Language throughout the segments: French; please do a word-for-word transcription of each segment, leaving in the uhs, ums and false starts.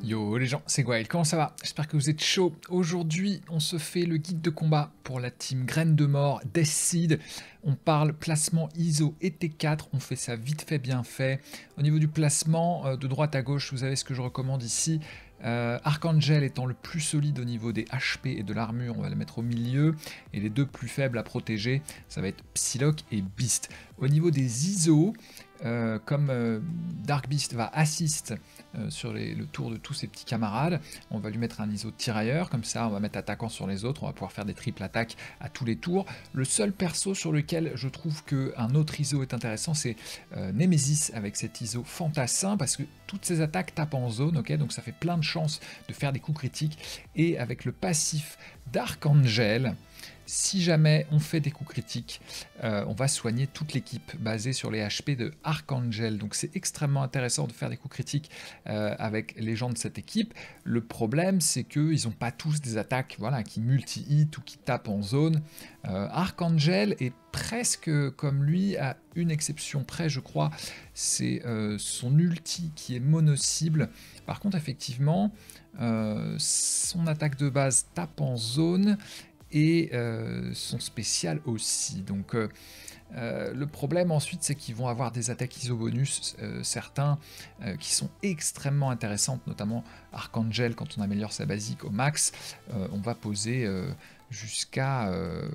Yo les gens, c'est Gwael, comment ça va? J'espère que vous êtes chaud. Aujourd'hui, on se fait le guide de combat pour la team Graine de Mort, Death Seed. On parle placement I S O et T quatre, on fait ça vite fait, bien fait. Au niveau du placement, euh, de droite à gauche, vous avez ce que je recommande ici. Euh, Archangel étant le plus solide au niveau des H P et de l'armure, on va le mettre au milieu. Et les deux plus faibles à protéger, ça va être Psylocke et Beast. Au niveau des I S O, euh, comme euh, Dark Beast va assist euh, sur les, le tour de tous ses petits camarades, on va lui mettre un I S O tirailleur, comme ça on va mettre attaquant sur les autres, on va pouvoir faire des triples attaques à tous les tours. Le seul perso sur lequel je trouve qu'un autre I S O est intéressant, c'est euh, Nemesis avec cet I S O fantassin, parce que toutes ses attaques tapent en zone, ok, donc ça fait plein de chances de faire des coups critiques, et avec le passif d'Archangel, si jamais on fait des coups critiques, euh, on va soigner toute l'équipe basée sur les H P de Archangel. Donc c'est extrêmement intéressant de faire des coups critiques euh, avec les gens de cette équipe. Le problème, c'est qu'ils n'ont pas tous des attaques voilà, qui multi-hit ou qui tapent en zone. Euh, Archangel est presque comme lui, à une exception près, je crois. C'est euh, son ulti qui est mono-cible. Par contre, effectivement, euh, son attaque de base tape en zone, et euh, son spécial aussi. Donc euh, euh, le problème ensuite, c'est qu'ils vont avoir des attaques I S O bonus, euh, certains euh, qui sont extrêmement intéressantes, notamment Archangel, quand on améliore sa basique au max, euh, on va poser euh, jusqu'à euh,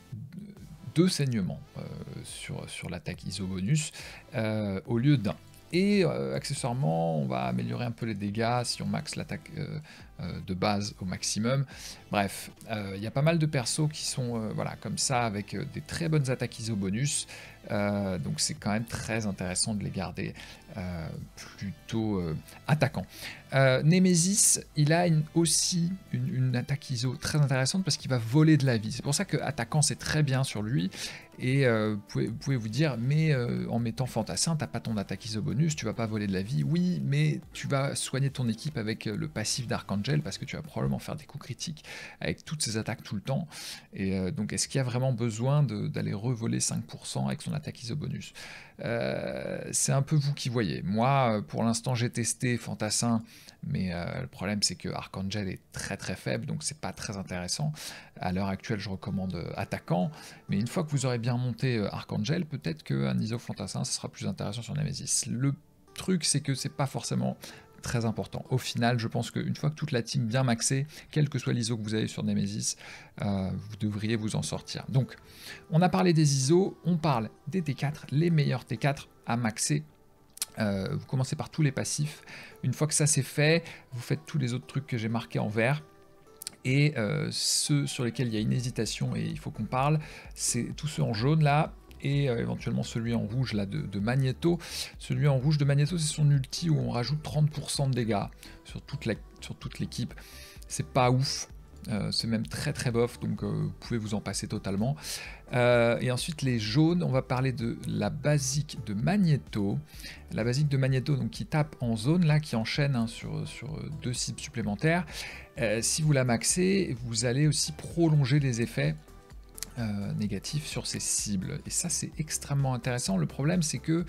deux saignements euh, sur, sur l'attaque I S O bonus euh, au lieu d'un. Et euh, accessoirement, on va améliorer un peu les dégâts si on max l'attaque euh, euh, de base au maximum. Bref, il euh, y a pas mal de persos qui sont euh, voilà, comme ça, avec euh, des très bonnes attaques I S O bonus. Euh, donc c'est quand même très intéressant de les garder euh, plutôt euh, attaquants. Euh, Nemesis, il a une, aussi une, une attaque I S O très intéressante parce qu'il va voler de la vie. C'est pour ça que attaquant c'est très bien sur lui. Et euh, vous, pouvez, vous pouvez vous dire, mais euh, en mettant fantassin, t'as pas ton attaque I S O bonus, tu vas pas voler de la vie. Oui, mais tu vas soigner ton équipe avec le passif d'Archangel parce que tu vas probablement faire des coups critiques avec toutes ces attaques tout le temps. Et euh, donc, est-ce qu'il y a vraiment besoin d'aller revoler cinq pour cent avec son attaque I S O bonus? euh, C'est un peu vous qui voyez. Moi, pour l'instant, j'ai testé fantassin, mais euh, le problème, c'est que Archangel est très très faible, donc c'est pas très intéressant. À l'heure actuelle, je recommande euh, attaquant, mais une fois que vous aurez bien monté euh, Archangel, peut-être qu'un I S O fantassin, ce sera plus intéressant sur Nemesis. Le truc, c'est que c'est pas forcément très important. Au final, je pense qu'une fois que toute la team bien maxée, quel que soit l'I S O que vous avez sur Nemesis, euh, vous devriez vous en sortir. Donc, on a parlé des I S O, on parle des T quatre, les meilleurs T quatre à maxer. Euh, vous commencez par tous les passifs. Une fois que ça c'est fait, vous faites tous les autres trucs que j'ai marqués en vert. Et euh, ceux sur lesquels il y a une hésitation et il faut qu'on parle, c'est tous ceux en jaune là, et euh, éventuellement celui en rouge là de, de Magneto. Celui en rouge de Magneto, c'est son ulti où on rajoute trente pour cent de dégâts sur toute la, sur toute l'équipe. C'est pas ouf. Euh, c'est même très très bof, donc euh, vous pouvez vous en passer totalement. Euh, et ensuite les jaunes, on va parler de la basique de Magneto. La basique de Magneto, donc qui tape en zone, là, qui enchaîne hein, sur, sur deux cibles supplémentaires. Euh, si vous la maxez, vous allez aussi prolonger les effets euh, négatifs sur ces cibles. Et ça c'est extrêmement intéressant. Le problème c'est que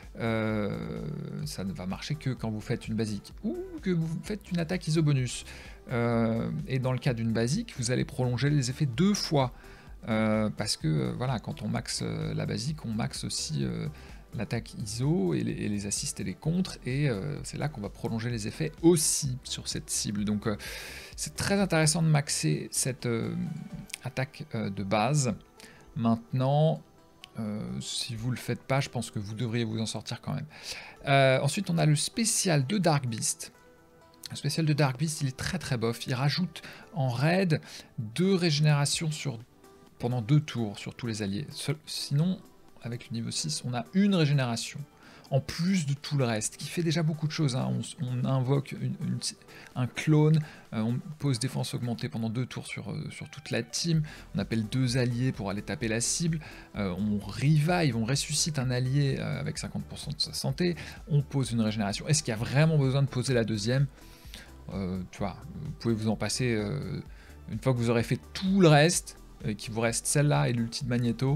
euh, ça ne va marcher que quand vous faites une basique ou que vous faites une attaque I S O bonus. Euh, et dans le cas d'une basique, vous allez prolonger les effets deux fois. Euh, parce que euh, voilà, quand on max euh, la basique, on max aussi euh, l'attaque I S O et les, et les assists et les contres. Et euh, c'est là qu'on va prolonger les effets aussi sur cette cible. Donc euh, c'est très intéressant de maxer cette euh, attaque euh, de base. Maintenant, Euh, si vous le faites pas, je pense que vous devriez vous en sortir quand même. Euh, ensuite, on a le spécial de Dark Beast. Le spécial de Dark Beast, il est très très bof. Il rajoute en raid deux régénérations sur, pendant deux tours sur tous les alliés. Sinon, avec le niveau six, on a une régénération en plus de tout le reste, qui fait déjà beaucoup de choses. Hein. On, on invoque une, une, un clone, euh, on pose défense augmentée pendant deux tours sur, euh, sur toute la team, on appelle deux alliés pour aller taper la cible, euh, on revive, on ressuscite un allié euh, avec cinquante pour cent de sa santé, on pose une régénération. Est-ce qu'il y a vraiment besoin de poser la deuxième? euh, Tu vois, vous pouvez vous en passer, euh, une fois que vous aurez fait tout le reste, euh, qu'il vous reste celle-là et l'ulti de Magneto,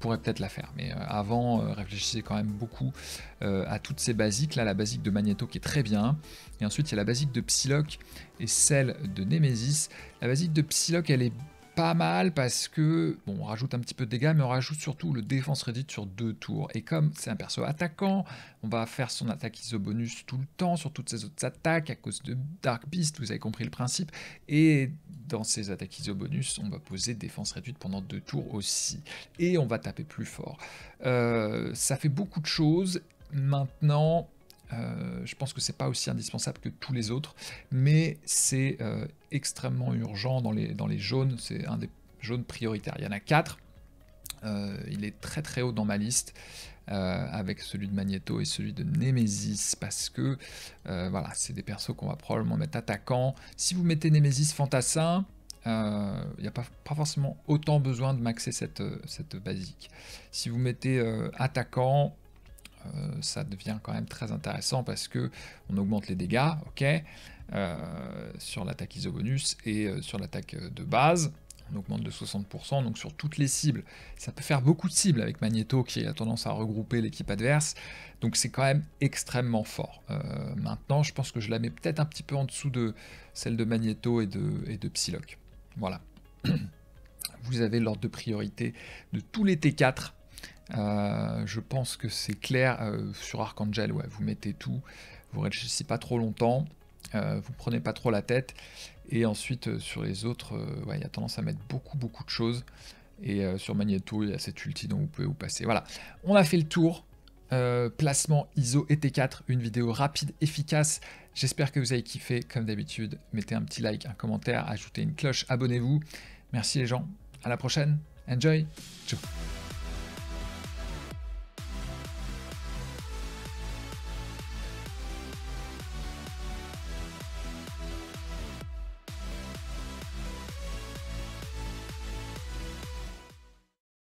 pourrait peut-être la faire. Mais euh, avant, euh, réfléchissez quand même beaucoup euh, à toutes ces basiques. Là, la basique de Magneto qui est très bien. Et ensuite, il y a la basique de Psylocke et celle de Nemesis. La basique de Psylocke, elle est pas mal parce que, bon, on rajoute un petit peu de dégâts, mais on rajoute surtout le défense réduite sur deux tours. Et comme c'est un perso attaquant, on va faire son attaque I S O bonus tout le temps sur toutes ses autres attaques à cause de Dark Beast, vous avez compris le principe. Et dans ces attaques I S O bonus, on va poser défense réduite pendant deux tours aussi. Et on va taper plus fort. Euh, ça fait beaucoup de choses. Maintenant, Euh, je pense que c'est pas aussi indispensable que tous les autres, mais c'est euh, extrêmement urgent dans les, dans les jaunes, c'est un des jaunes prioritaires. Il y en a quatre, euh, il est très très haut dans ma liste, euh, avec celui de Magneto et celui de Nemesis, parce que euh, voilà, c'est des persos qu'on va probablement mettre attaquants. Si vous mettez Nemesis Fantassin, il euh, n'y a pas, pas forcément autant besoin de maxer cette, cette basique. Si vous mettez euh, attaquant, Euh, ça devient quand même très intéressant parce que on augmente les dégâts, ok, euh, sur l'attaque I S O bonus et euh, sur l'attaque de base, on augmente de soixante pour cent, donc sur toutes les cibles. Ça peut faire beaucoup de cibles avec Magneto qui a tendance à regrouper l'équipe adverse, donc c'est quand même extrêmement fort. Euh, maintenant, je pense que je la mets peut-être un petit peu en dessous de celle de Magneto et de, et de Psylocke. Voilà. Vous avez l'ordre de priorité de tous les T quatre. Euh, je pense que c'est clair. Euh, sur Archangel, ouais, vous mettez tout, vous réfléchissez pas trop longtemps, euh, vous prenez pas trop la tête, et ensuite euh, sur les autres, euh, ouais, il y a tendance à mettre beaucoup beaucoup de choses, et euh, sur Magneto, il y a cette ulti dont vous pouvez vous passer. Voilà, on a fait le tour. Euh, placement I S O et T quatre, une vidéo rapide, efficace. J'espère que vous avez kiffé. Comme d'habitude, mettez un petit like, un commentaire, ajoutez une cloche, abonnez-vous. Merci les gens, à la prochaine, enjoy, ciao.